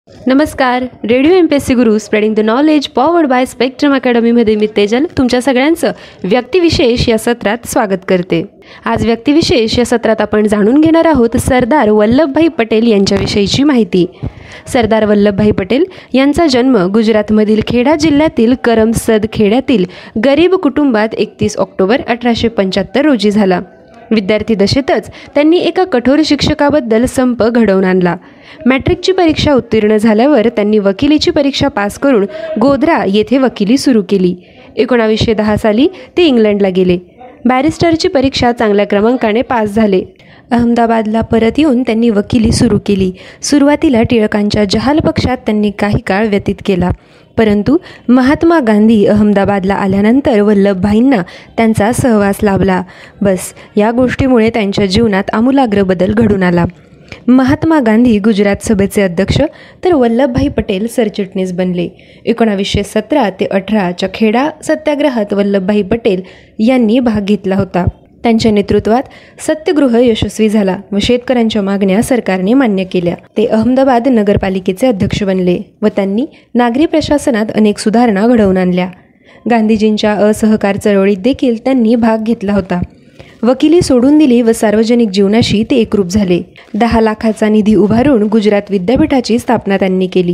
नमस्कार. Radio MPSC Guru spreading the knowledge powered by spectrum अकॅडमीमध्ये मी तेजल तुमच्या सगळ्यांचं व्यक्तिविशेष या सत्रात स्वागत करते. आज व्यक्तिविशेष या सत्रात आपण जाणून घेणार आहोत सरदार वल्लभभाई पटेल यांच्याविषयीची माहिती. सरदार वल्लभभाई पटेल यांचा जन्म गुजरातमधील खेडा जिल्ह्यातील करमसद खेड्यातील गरीब कुटुंबात 31 ऑक्टोबर 1875 रोजी झाला. विद्यार्थी दशेतच त्यांनी एका कठोर शिक्षकाबद्दल संप घडवून आणला. मॅट्रिकची परीक्षा उत्तीर्ण झाल्यावर त्यांनी वकिलीची परीक्षा पास करून गोध्रा येथे वकिली सुरू केली. 1910 साली ते इंग्लंडला गेले. बॅरिस्टरची परीक्षा चांगल्या क्रमांकाने पास झाले. अहमदाबादला परत येऊन त्यांनी वकिली सुरू केली. सुरुवातीला टिळकांच्या जहाल पक्षात त्यांनी काही काळ व्यतीत केला, परंतु महात्मा गांधी अहमदाबादला आल्यानंतर वल्लभभाईंना त्यांचा सहवास लाभला. बस या गोष्टीमुळे त्यांच्या जीवनात आमूलाग्र बदल घडून आला. महात्मा गांधी गुजरात सभेचे अध्यक्ष तर वल्लभभाई पटेल सरचिटणीस बनले. 1917 ते 18च्या खेडा सत्याग्रहात वल्लभभाई पटेल यांनी भाग घेतला होता. त्यांच्या नेतृत्वात सत्यगृह यशस्वी झाला व शेतकऱ्यांच्या मागण्या सरकारने मान्य केल्या. ते अहमदाबाद नगरपालिकेचे अध्यक्ष बनले व त्यांनी नागरी प्रशासनात अनेक सुधारणा घडवून आणल्या. गांधीजींच्या असहकार चळवळीत देखील त्यांनी भाग घेतला होता. वकिली सोडून दिली व सार्वजनिक जीवनाशी ते एकरूप झाले. 10 लाखाचा निधी उभारून गुजरात विद्यापीठाची स्थापना त्यांनी केली.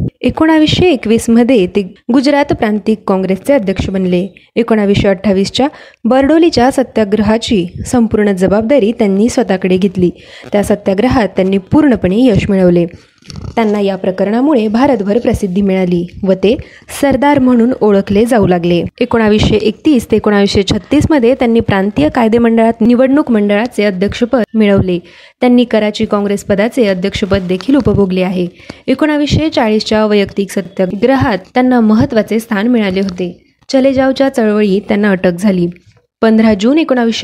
1921 ते गुजरात प्रांतिक काँग्रेसचे अध्यक्ष बनले. 1928च्या बरडोलीच्या सत्याग्रहाची संपूर्ण जबाबदारी त्यांनी स्वतःकडे घेतली. त्या सत्याग्रहात त्यांनी पूर्णपणे यश मिळवले. त्यांना या प्रकरणामुळे भारतभर प्रसिद्धी मिळाली व ते सरदार म्हणून ओळखले जाऊ लागले. 1931 ते 1936 त्यांनी प्रांतीय कायदे मंडळात निवडणूक मंडळाचे अध्यक्षपद मिळवले. त्यांनी कराची काँग्रेस पदाचे अध्यक्षपद देखील उपभोगले आहे. 1940च्या वैयक्तिक सत्याग्रहात त्यांना महत्त्वाचे स्थान मिळाले होते. चले जावच्या चळवळीत त्यांना अटक झाली. 15 जून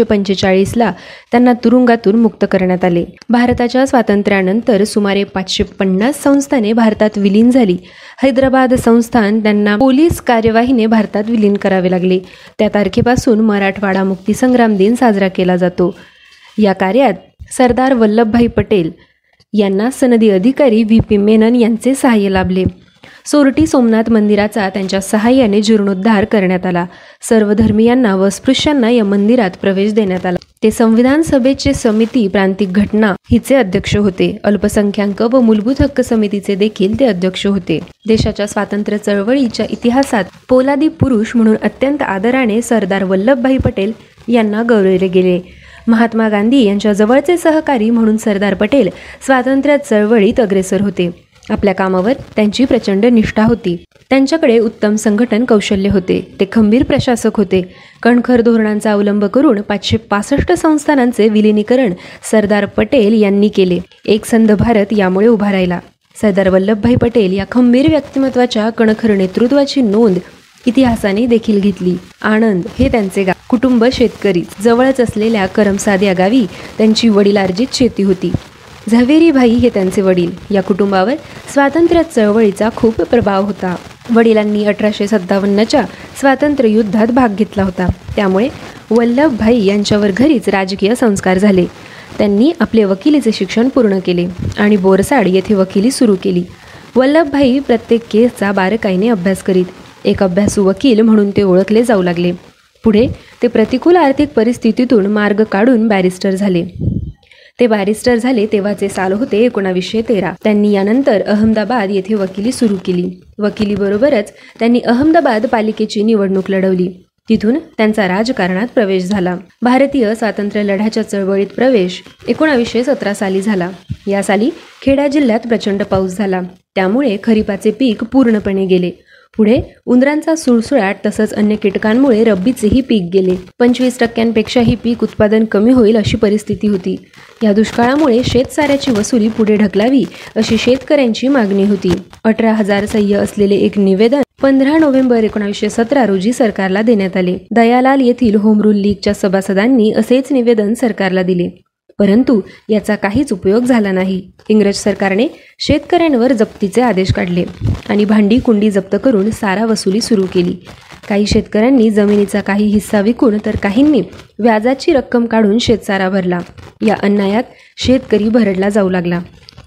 1945ला त्यांना तुरुंगातून मुक्त करण्यात आले. भारताच्या स्वातंत्र्यानंतर सुमारे 550 संस्थाने भारतात विलीन झाली. हैदराबाद संस्थान त्यांना पोलीस कार्यवाहीने भारतात विलीन करावे लागले. त्या तारखेपासून मराठवाडा मुक्तीसंग्राम दिन साजरा केला जातो. या कार्यात सरदार वल्लभभाई पटेल यांना सनदी अधिकारी VP मेनन यांचे सहाय्य लाभले. सोरटी सोमनाथ मंदिराचा त्यांच्या सहाय्याने जीर्णोद्धार करण्यात आला. सर्व धर्मीयांना व स्पृश्यांना या मंदिरात प्रवेश देण्यात आला. ते संविधान सभेचे समिती प्रांतिक घटना हिचे अध्यक्ष होते. अल्पसंख्याक व मूलभूत हक्क समितीचे देखील ते अध्यक्ष होते. देशाच्या स्वातंत्र्य चळवळीच्या इतिहासात पोलादी पुरुष म्हणून अत्यंत आदराने सरदार वल्लभभाई पटेल यांना गौरवले गेले. महात्मा गांधी यांच्या जवळचे सहकारी म्हणून सरदार पटेल स्वातंत्र्य चळवळीत अग्रेसर होते. आपल्या कामावर त्यांची प्रचंड निष्ठा होती. त्यांच्याकडे उत्तम संघटन कौशल्य होते. ते खंबीर प्रशासक होते. कणखर धोरणांचा अवलंब करून 565 संस्थानांचे विलिनीकरण सरदार पटेल यांनी केले. एक संध भारत यामुळे उभा राहिला. सरदार वल्लभभाई पटेल या खंबीर व्यक्तिमत्वाच्या कणखर नेतृत्वाची नोंद इतिहासाने देखील घेतली. आणंद हे त्यांचे गाव. कुटुंब शेतकरी. जवळच असलेल्या करमसाद या गावी त्यांची वडिलार्जित शेती होती. झवेरीभाई हे त्यांचे वडील. या कुटुंबावर स्वातंत्र्य चळवळीचा खूप प्रभाव होता. वडिलांनी 1857च्या स्वातंत्र्य युद्धात भाग घेतला होता. त्यामुळे वल्लभभाई यांच्यावर घरीच राजकीय संस्कार झाले. त्यांनी आपले वकिलीचे शिक्षण पूर्ण केले आणि बोरसाड येथे वकिली सुरू केली. वल्लभभाई प्रत्येक केसचा बारकाईने अभ्यास करीत. एक अभ्यासू वकील म्हणून ते ओळखले जाऊ लागले. पुढे ते प्रतिकूल आर्थिक परिस्थितीतून मार्ग काढून बॅरिस्टर झाले. ते बॅरिस्टर झाले तेव्हाचे साल होते 1913. त्यांनी यानंतर अहमदाबाद येथे वकिली सुरू केली. वकिलीबरोबरच त्यांनी अहमदाबाद पालिकेची निवडणूक लढवली. तिथून त्यांचा राजकारणात प्रवेश झाला. भारतीय स्वातंत्र्य लढ्याच्या चळवळीत प्रवेश 1917 साली झाला. या साली खेडा जिल्ह्यात प्रचंड पाऊस झाला. त्यामुळे खरीपाचे पीक पूर्णपणे गेले. पुढे उंदरांचा सुळसुळाट तसंच अन्य कीटकांमुळे रब्बीचेही पीक गेले. 25% पीक उत्पादन कमी होईल अशी परिस्थिती होती. या दुष्काळामुळे शेतसाऱ्याची वसुली पुढे ढकलावी अशी शेतकऱ्यांची मागणी होती. 18,000 सह्य असलेले एक निवेदन 15 नोव्हेंबर 1917 रोजी सरकारला देण्यात आले. दयालाल येथील होम रूल लीगच्या सभासदांनी असेच निवेदन सरकारला दिले. परंतु याचा काहीच उपयोग झाला नाही. इंग्रज सरकारने शेतकऱ्यांवर जप्तीचे आदेश काढले आणि भांडी कुंडी जप्त करून सारा वसुली सुरू केली. काही शेतकऱ्यांनी जमिनीचा काही हिस्सा विकून तर काहींनी व्याजाची रक्कम काढून शेतसारा भरला. या अन्यायात शेतकरी भरडला जाऊ लागला.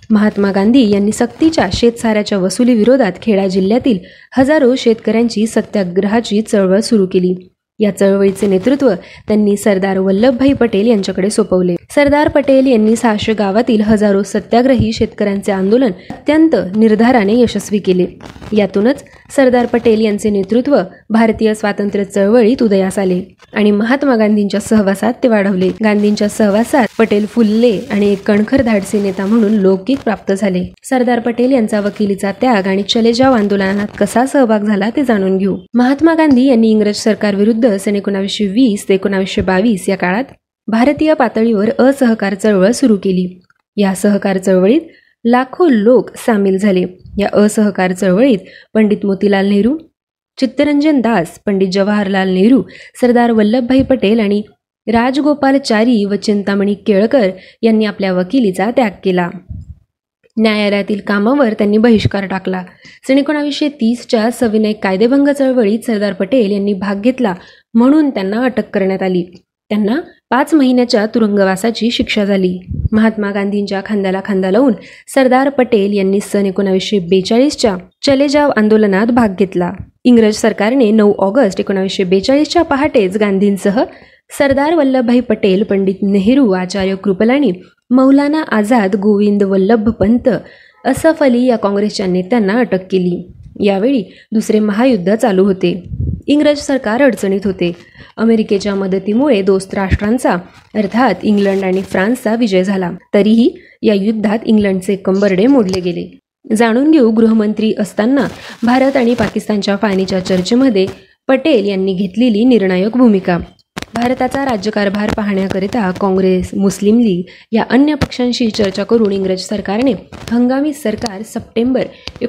महात्मा गांधी यांनी सक्तीच्या शेतसाऱ्याच्या वसुलीविरोधात खेडा जिल्ह्यातील हजारो शेतकऱ्यांची सत्याग्रहाची चळवळ सुरू केली. या चळवळीचे नेतृत्व त्यांनी सरदार वल्लभभाई पटेल यांच्याकडे सोपवले. सरदार पटेल यांनी 600 गावातील हजारो सत्याग्रही शेतकऱ्यांचे आंदोलन अत्यंत निर्धाराने यशस्वी केले. यातूनच सरदार पटेल यांचे नेतृत्व भारतीय स्वातंत्र्य चळवळीत उदयास आले आणि महात्मा गांधींच्या सहवासात ते वाढवले. गांधींच्या सहवासात पटेल फुलले आणि एक कणखर धाडसी नेता म्हणून लौकिक प्राप्त झाले. सरदार पटेल यांचा वकिलीचा त्याग आणि चले जाव आंदोलनात कसा सहभाग झाला ते जाणून घेऊ. महात्मा गांधी यांनी इंग्रज सरकारविरुद्ध सन 1920 ते 1922 या काळात भारतीय पातळीवर असहकार चळवळ सुरू केली. या सहकार चळवळीत लाखो लोक सामील झाले. या असहकार चळवळीत पंडित मोतीलाल नेहरू, चित्तरंजन दास, पंडित जवाहरलाल नेहरू, सरदार वल्लभभाई पटेल आणि राजगोपालचारी व चिंतामणी केळकर यांनी आपल्या वकिलीचा त्याग केला. न्यायालयातील कामावर त्यांनी बहिष्कार टाकला. सन 1930च्या सविनय कायदेभंग चळवळीत सरदार पटेल यांनी भाग घेतला म्हणून त्यांना अटक करण्यात आली. त्यांना 5 महिन्याच्या तुरुंगवासाची शिक्षा झाली. महात्मा गांधींच्या खांद्याला खांदा लावून सरदार पटेल यांनी सन 1942च्या चले जाव आंदोलनात भाग घेतला. इंग्रज सरकारने 9 ऑगस्ट 1942च्या पहाटेच गांधींसह सरदार वल्लभभाई पटेल, पंडित नेहरू, आचार्य कृपलानी, मौलाना आझाद, गोविंद वल्लभ पंत, असफ अली या काँग्रेसच्या नेत्यांना अटक केली. यावेळी दुसरे महायुद्ध चालू होते. इंग्रज सरकार अडचणीत होते. अमेरिकेच्या मदतीमुळे दोस्त राष्ट्रांचा अर्थात इंग्लंड आणि फ्रान्सचा विजय झाला. तरीही या युद्धात इंग्लंडचे कंबरडे मोडले गेले. जाणून घेऊ गृहमंत्री असताना भारत आणि पाकिस्तानच्या फानीच्या चर्चेमध्ये पटेल यांनी घेतलेली निर्णायक भूमिका. भारताचा राज्यकारभार पाहण्याकरिता काँग्रेस, मुस्लिम लीग या अन्य पक्षांशी चर्चा करून इंग्रज सरकारने हंगामी सरकार सप्टेंबर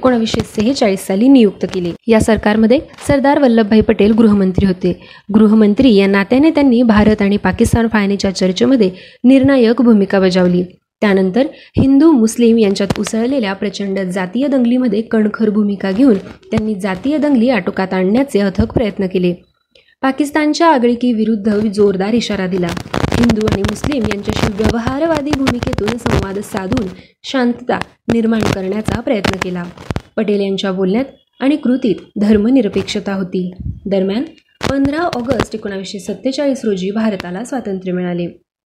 1946 साली नियुक्त केले. या सरकारमध्ये सरदार वल्लभभाई पटेल गृहमंत्री होते. गृहमंत्री या नात्याने त्यांनी भारत आणि पाकिस्तान फाळणीच्या चर्चेमध्ये निर्णायक भूमिका बजावली. त्यानंतर हिंदू मुस्लिम यांच्यात उसळलेल्या प्रचंड जातीय दंगलीमध्ये कणखर भूमिका घेऊन त्यांनी जातीय दंगली आटोक्यात आणण्याचे अथक प्रयत्न केले. पाकिस्तानच्या आगळिकीविरुद्ध जोरदार इशारा दिला. हिंदू आणि मुस्लिम यांच्याशी व्यवहारवादी भूमिकेतून संवाद साधून शांतता निर्माण करण्याचा प्रयत्न केला. पटेल यांच्या बोलण्यात आणि कृतीत धर्मनिरपेक्षता होती. दरम्यान 15 ऑगस्ट 1947 रोजी भारताला स्वातंत्र्य मिळाले.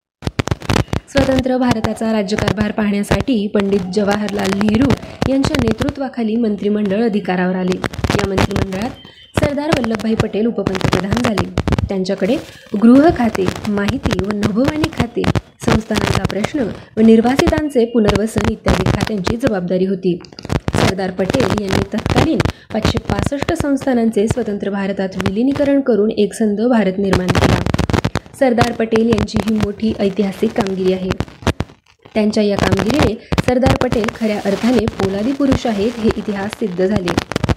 स्वतंत्र भारताचा राज्यकारभार पाहण्यासाठी पंडित जवाहरलाल नेहरू यांच्या नेतृत्वाखाली मंत्रिमंडळ अधिकारावर आले. या मंत्रिमंडळात सरदार वल्लभभाई पटेल उपपंतप्रधान झाले. त्यांच्याकडे गृह खाते, माहिती व नभोवाणी खाते, संस्थानांचा प्रश्न व निर्वासितांचे पुनर्वसन इत्यादी खात्यांची जबाबदारी होती. सरदार पटेल यांनी तत्कालीन 565 संस्थानांचे स्वतंत्र भारतात विलिनीकरण करून एकसंध भारत निर्माण केला. सरदार पटेल यांची ही मोठी ऐतिहासिक कामगिरी आहे. त्यांच्या या कामगिरीने सरदार पटेल खऱ्या अर्थाने पोलादी पुरुष आहेत हे इतिहास सिद्ध झाले.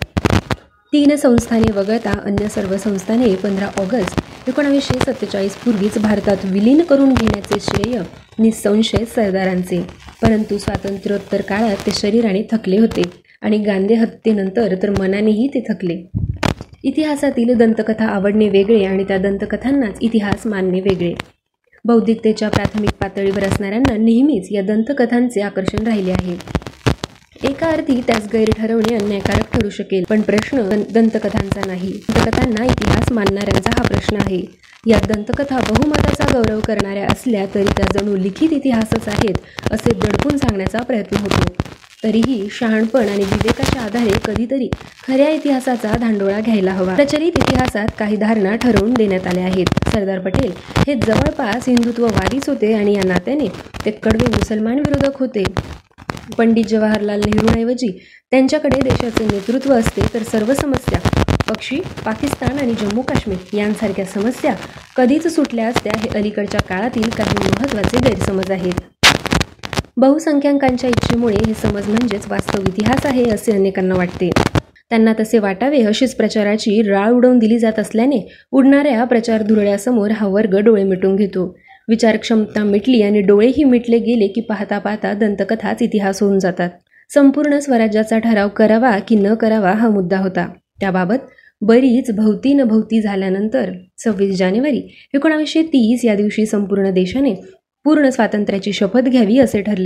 3 संस्थाने वगळता अन्य सर्व संस्थाने 15 ऑगस्ट 1947 पूर्वीच भारतात विलीन करून घेण्याचे श्रेय निसंशय सरदारांचे. परंतु स्वातंत्र्योत्तर काळात ते शरीराने थकले होते आणि गांधी हत्येनंतर तर मनानेही ते थकले. इतिहासातील दंतकथा आवडणे वेगळे आणि त्या दंतकथांनाच इतिहास मानणे वेगळे. बौद्धिकतेच्या प्राथमिक पातळीवर असणाऱ्यांना नेहमीच या दंतकथांचे आकर्षण राहिले आहे. एका अर्थी त्यास गैर ठरवणे अन्यायकारक ठरू शकेल, पण प्रश्न दंतकथांचा नाही, दंतकथांना इतिहास मानणाऱ्यांचा हा प्रश्न आहे. या दंतकथा बहुमताचा गौरव करणाऱ्या असल्या तरी त्या जणू लिखित इतिहासच आहेत असे दडपून सांगण्याचा प्रयत्न होतो. तरीही शहाणपण आणि विवेकाच्या आधारे कधीतरी खऱ्या इतिहासाचा धांडोळा घ्यायला हवा. प्रचलित इतिहासात काही धारणा ठरवून देण्यात आल्या आहेत. सरदार पटेल हे जवळपास हिंदुत्ववादीच होते आणि या नात्याने ते कडवे मुसलमान विरोधक होते. पंडित जवाहरलाल नेहरूंऐवजी त्यांच्याकडे देशाचे नेतृत्व असते तर सर्व समस्या पक्षी, पाकिस्तान आणि जम्मू काश्मीर यांसारख्या समस्या कधीच सुटल्या असत्या हे अलीकडच्या काळातील काही महत्त्वाचे गैरसमज आहेत. बहुसंख्याकांच्या इच्छेमुळे हे समज म्हणजेच वास्तव इतिहास आहे असे अनेकांना वाटते. त्यांना तसे वाटावे अशीच प्रचाराची राळ उडवून दिली जात असल्याने उडणाऱ्या प्रचार धुरळ्यासमोर हा वर्ग डोळे मिटून घेतो. विचारक्षमता मिटली आणि डोळेही मिटले गेले की पाहता पाहता दंतकथाच इतिहास होऊन जातात. संपूर्ण स्वराज्याचा ठराव करावा की न करावा हा मुद्दा होता. त्याबाबत बरीच भवती न भवती झाल्यानंतर 26 जानेवारी 1930 या दिवशी संपूर्ण देशाने पूर्ण स्वातंत्र्याची शपथ घ्यावी असे ठरले.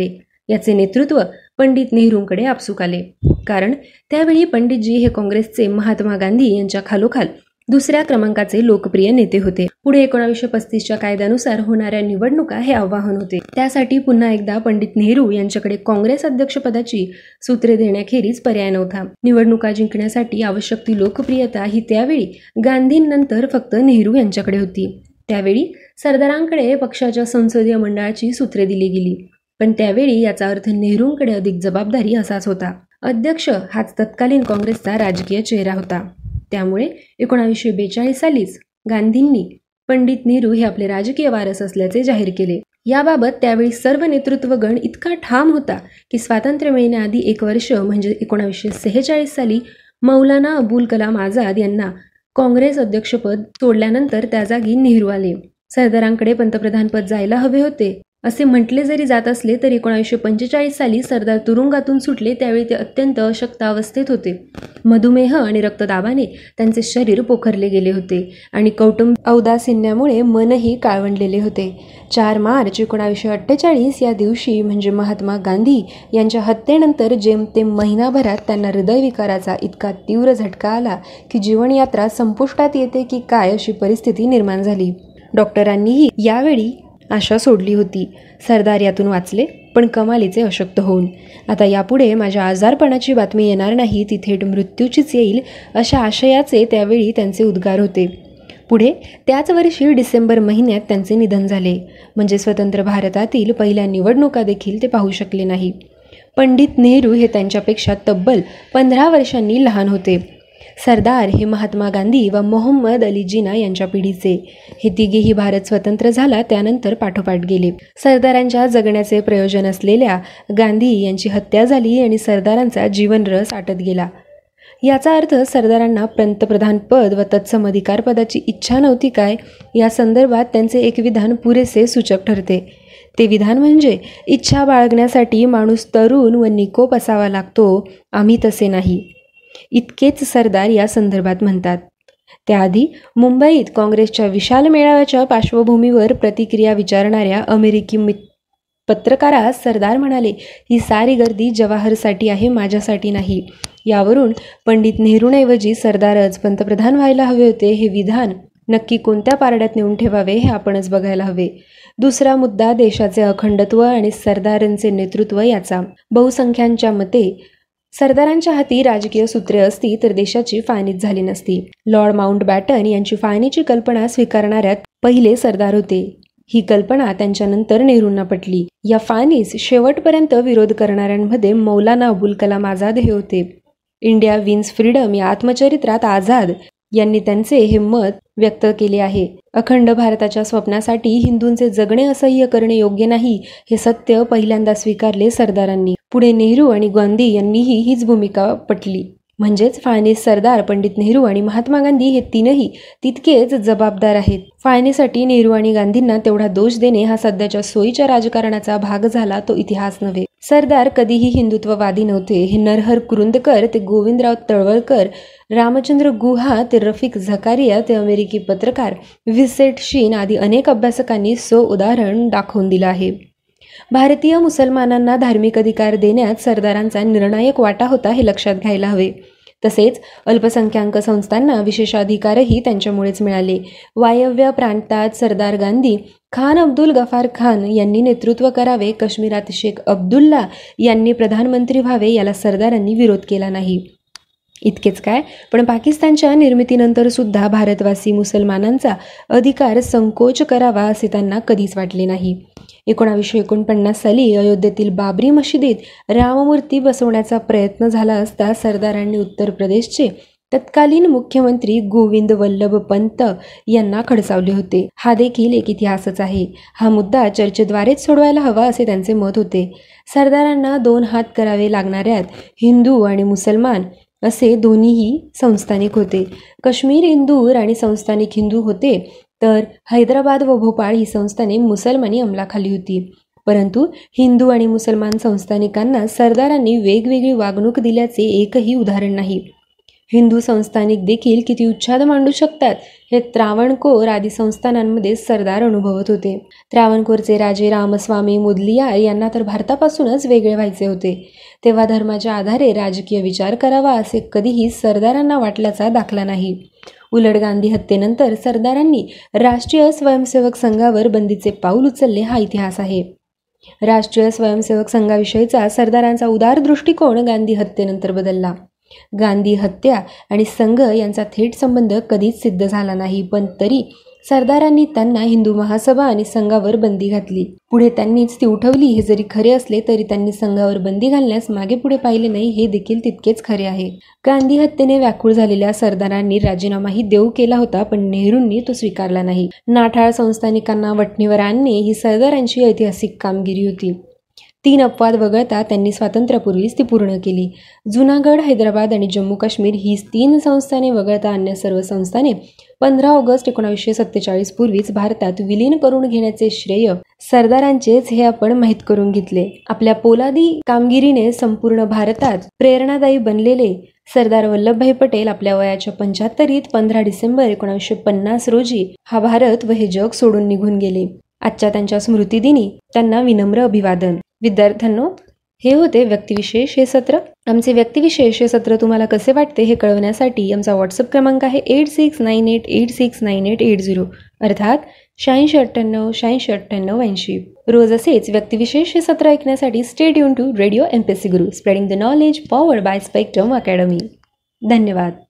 याचे नेतृत्व पंडित नेहरूंकडे आपसूक आले. कारण त्यावेळी पंडितजी हे काँग्रेसचे महात्मा गांधी यांच्या खालोखाल दुसऱ्या क्रमांकाचे लोकप्रिय नेते होते. पुढे 1935च्या कायद्यानुसार होणाऱ्या निवडणुका हे आव्हान होते. त्यासाठी पुन्हा एकदा पंडित नेहरू यांच्याकडे काँग्रेस अध्यक्षपदाची सूत्रे देण्याखेरीज पर्याय नव्हता. निवडणुका जिंकण्यासाठी आवश्यक ती लोकप्रियता ही त्यावेळी गांधींनंतर फक्त नेहरू यांच्याकडे होती. त्यावेळी सरदारांकडे पक्षाच्या संसदीय मंडळाची सूत्रे दिली गेली, पण त्यावेळी याचा अर्थ नेहरूंकडे अधिक जबाबदारी असाच होता. अध्यक्ष हाच तत्कालीन काँग्रेसचा राजकीय चेहरा होता. त्यामुळे 1942 सालीच गांधींनी पंडित नेहरू हे आपले राजकीय वारस असल्याचे जाहीर केले. याबाबत त्यावेळी सर्व नेतृत्वगण इतका ठाम होता की स्वातंत्र्य मिळण्याआधी 1 वर्ष म्हणजे 1946 साली मौलाना अबुल कलाम आझाद यांना काँग्रेस अध्यक्षपद सोडल्यानंतर त्या जागी नेहरू आले. सरदारांकडे पंतप्रधानपद जायला हवे होते असे म्हटले जरी जात असले तरी 1945 साली सरदार तुरुंगातून सुटले. त्यावेळी ते अत्यंत अशक्त अवस्थेत होते. मधुमेह आणि रक्तदाबाने त्यांचे शरीर पोखरले गेले होते आणि कौटुंबिक औदासिन्यामुळे मनही काळवंडलेले होते. 4 मार्च 1948 या दिवशी म्हणजे महात्मा गांधी यांच्या हत्येनंतर जेमतेम महिनाभरात त्यांना हृदयविकाराचा इतका तीव्र झटका आला की जीवनयात्रा संपुष्टात येते की काय अशी परिस्थिती निर्माण झाली. डॉक्टरांनीही यावेळी आशा सोडली होती. सरदार यातून वाचले, पण कमालीचे अशक्त होऊन. आता यापुढे माझ्या आजारपणाची बातमी येणार नाही, ती थेट मृत्यूचीच येईल अशा आशयाचे त्यावेळी त्यांचे उद्गार होते. पुढे त्याच वर्षी डिसेंबर महिन्यात त्यांचे निधन झाले. म्हणजे स्वतंत्र भारतातील पहिल्या निवडणुका देखील ते पाहू शकले नाही. पंडित नेहरू हे त्यांच्यापेक्षा तब्बल 15 वर्षांनी लहान होते. सरदार हे महात्मा गांधी व मोहम्मद अली जिना यांच्या पिढीचे. हे तिघेही भारत स्वतंत्र झाला त्यानंतर पाठोपाठ गेले. सरदारांच्या जगण्याचे प्रयोजन असलेल्या गांधी यांची हत्या झाली आणि सरदारांचा जीवनरस आटत गेला. याचा अर्थ सरदारांना पंतप्रधानपद व तत्सम अधिकारपदाची इच्छा नव्हती काय, या संदर्भात त्यांचे एक विधान पुरेसे सूचक ठरते. ते विधान म्हणजे इच्छा बाळगण्यासाठी माणूस तरुण व निकोप असावा लागतो, आम्ही तसे नाही, इतकेच सरदार या संदर्भात म्हणतात. त्याआधी मुंबईत काँग्रेसच्या विशाल मेळाव्याच्या पार्श्वभूमीवर प्रतिक्रिया विचारणाऱ्या अमेरिकी पत्रकारास सरदार म्हणाले, ही सारी गर्दी जवाहरसाठी आहे, माझ्यासाठी नाही. यावरून पंडित नेहरूंऐवजी सरदारच पंतप्रधान व्हायला हवे होते हे विधान नक्की कोणत्या पारड्यात नेऊन ठेवावे हे आपणच बघायला हवे. दुसरा मुद्दा देशाचे अखंडत्व आणि सरदारांचे नेतृत्व याचा. बहुसंख्यांच्या मते सरदारांच्या हाती राजकीय सूत्रे असती तर देशाची फायनीच झाली नसती. लॉर्ड माउंटबॅटन यांची फायनीची कल्पना स्वीकारणाऱ्यात पहिले सरदार होते. ही कल्पना त्यांच्यानंतर नेहरूंना पटली. या फायनीस शेवटपर्यंत विरोध करणाऱ्यांमध्ये मौलाना अबुल कलाम आझाद हे होते. इंडिया विन्स फ्रीडम या आत्मचरित्रात आझाद यांनी त्यांचे हे मत व्यक्त केले आहे. अखंड भारताच्या स्वप्नासाठी हिंदूंचे जगणे असह्य करणे योग्य नाही हे सत्य पहिल्यांदा स्वीकारले सरदारांनी. पुढे नेहरू आणि गांधी यांनीही हीच भूमिका पटली. म्हणजेच फायनीस सरदार, पंडित नेहरू आणि महात्मा गांधी हे तीनही तितकेच जबाबदार आहेत. फायनीसाठी नेहरू आणि गांधींना तेवढा दोष देणे हा सध्याच्या सोयीच्या राजकारणाचा भाग झाला, तो इतिहास नव्हे. सरदार कधीही हिंदुत्ववादी नव्हते. हे नरहर कुरुंदकर ते गोविंदराव तळवळकर, रामचंद्र गुहा ते रफिक झकारिया ते अमेरिकी पत्रकार व्हिसेट शीन आदी अनेक अभ्यासकांनी उदाहरण दाखवून दिलं आहे. भारतीय मुसलमानांना धार्मिक अधिकार देण्यात सरदारांचा निर्णायक वाटा होता हे लक्षात घ्यायला हवे. तसेच अल्पसंख्याक संस्थांना विशेषाधिकारही त्यांच्यामुळेच मिळाले. वायव्य प्रांतात सरदार गांधी खान अब्दुल गफार खान यांनी नेतृत्व करावे, काश्मीरात शेख अब्दुल्ला यांनी प्रधानमंत्री व्हावे याला सरदारांनी विरोध केला नाही. इतकेच काय, पण पाकिस्तानच्या निर्मितीनंतर सुद्धा भारतवासी मुसलमानांचा अधिकार संकोच करावा असे त्यांना कधीच वाटले नाही. 1949 साली अयोध्येतील बाबरी मशिदीत राममूर्ती बसवण्याचा प्रयत्न झाला असता सरदारांनी उत्तर प्रदेशचे तत्कालीन मुख्यमंत्री गोविंद वल्लभ पंत यांना खडसावले होते. हा देखील एक इतिहासच आहे. हा मुद्दा चर्चेद्वारेच सोडवायला हवा असे त्यांचे मत होते. सरदारांना 2 हात करावे लागणाऱ्यात हिंदू आणि मुसलमान असे दोन्हीही संस्थानिक होते. काश्मीर हिंदू आणि संस्थानिक हिंदू होते, तर हैदराबाद व भोपाळ ही संस्थाने मुसलमानी अंमलाखाली होती. परंतु हिंदू आणि मुसलमान संस्थानिकांना सरदारांनी वेगवेगळी वागणूक दिल्याचे एकही उदाहरण नाही. हिंदू संस्थानिक देखील किती उच्छाद मांडू शकतात हे त्रावणकोर आदी संस्थानांमध्ये सरदार अनुभवत होते. त्रावणकोरचे राजे रामस्वामी मुदलियार यांना तर भारतापासूनच वेगळे व्हायचे होते. तेव्हा धर्माच्या आधारे राजकीय विचार करावा असे कधीही सरदारांना वाटल्याचा दाखला नाही. उलट गांधी हत्येनंतर सरदारांनी राष्ट्रीय स्वयंसेवक संघावर बंदीचे पाऊल उचलले हा इतिहास आहे. राष्ट्रीय स्वयंसेवक संघाविषयीचा सरदारांचा उदार दृष्टिकोन गांधी हत्येनंतर बदलला. गांधी हत्या आणि संघ यांचा थेट संबंध कधीच सिद्ध झाला नाही, पण तरी सरदारांनी त्यांना हिंदू महासभा आणि संघावर बंदी घातली. पुढे त्यांनीच ती उठवली हे जरी खरे असले तरी त्यांनी संघावर बंदी घालण्यास मागे पुढे पाहिले नाही हे देखील तितकेच खरे आहे. गांधी हत्येने व्याकुळ झालेल्या सरदारांनी राजीनामाही देऊ केला होता, पण नेहरूंनी तो स्वीकारला नाही. नाठाळ संस्थानिकांना वठणीवर आणणे ही सरदारांची ऐतिहासिक कामगिरी होती. 3 अपवाद वगळता त्यांनी स्वातंत्र्यापूर्वीच ती पूर्ण केली. जुनागड, हैदराबाद आणि जम्मू काश्मीर ही 3 संस्थाने वगळता अन्य सर्व संस्थाने 15 ऑगस्ट 1947 पूर्वीच भारतात विलीन करून घेण्याचे श्रेय सरदारांचेच हे आपण माहीत करून घेतले. आपल्या पोलादी कामगिरीने संपूर्ण भारतात प्रेरणादायी बनलेले सरदार वल्लभभाई पटेल आपल्या वयाच्या 75वीत 15 डिसेंबर 1950 रोजी हा भारत व हे जग सोडून निघून गेले. आजच्या त्यांच्या स्मृतिदिनी त्यांना विनम्र अभिवादन. विद्यार्थ्यांनो, हे होते व्यक्तिविशेष हे सत्र. आमचे व्यक्तिविशेष हे सत्र तुम्हाला कसे वाटते हे कळवण्यासाठी आमचा व्हॉट्सअप क्रमांक आहे 8698869880 अर्थात 8698869880. रोज असेच व्यक्तिविशेष हे सत्र ऐकण्यासाठी stay tuned to radio MPSC Guru, spreading the knowledge, powered by Spectrum Academy. धन्यवाद.